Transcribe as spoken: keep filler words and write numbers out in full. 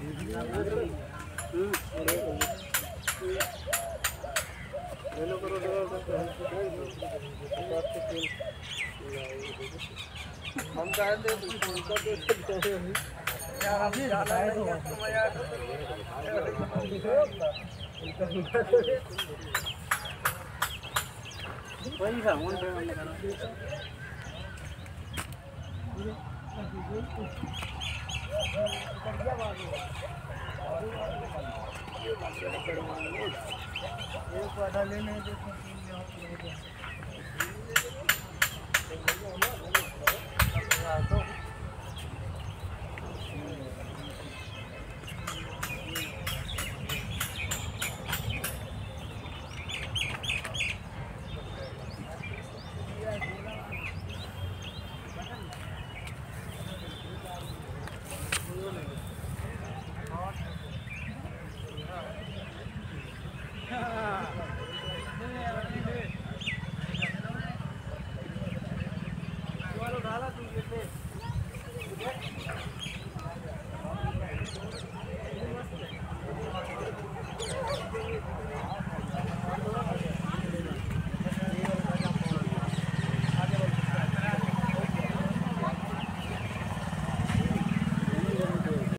हम कहते उनको यार हम ज्यादा नहीं यार वही था उन पे हमने करा एक पौधा लेने देखो तो